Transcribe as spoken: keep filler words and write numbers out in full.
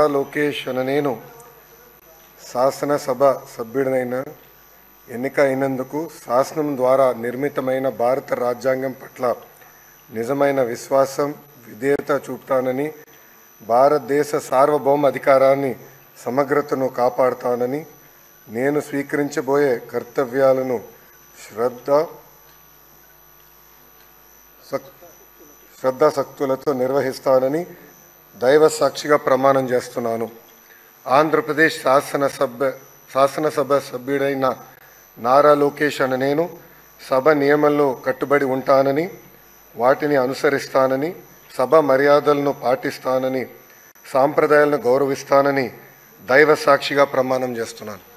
నారా లోకేష్ అనే నేను శాసనసభ సభ్యుడినైన ఎన్నిక అయినందుకు శాసనం ద్వారా నిర్మితమైన భారత రాజ్యాంగం పట్ల నిజమైన విశ్వాసం విధేయత చూపుతానని, భారతదేశ సార్వభౌమ అధికారాన్ని సమగ్రతను కాపాడుతానని, నేను స్వీకరించబోయే కర్తవ్యాలను శ్రద్ధ శ్రద్ధాశక్తులతో నిర్వహిస్తానని దైవ సాక్షిగా ప్రమాణం చేస్తున్నాను. ఆంధ్రప్రదేశ్ శాసనసభ శాసనసభ సభ్యుడైన నారా లోకేష్ అనే నేను సభ నియమంలో కట్టుబడి ఉంటానని, వాటిని అనుసరిస్తానని, సభ మర్యాదలను పాటిస్తానని, సాంప్రదాయాలను గౌరవిస్తానని దైవ సాక్షిగా ప్రమాణం చేస్తున్నాను.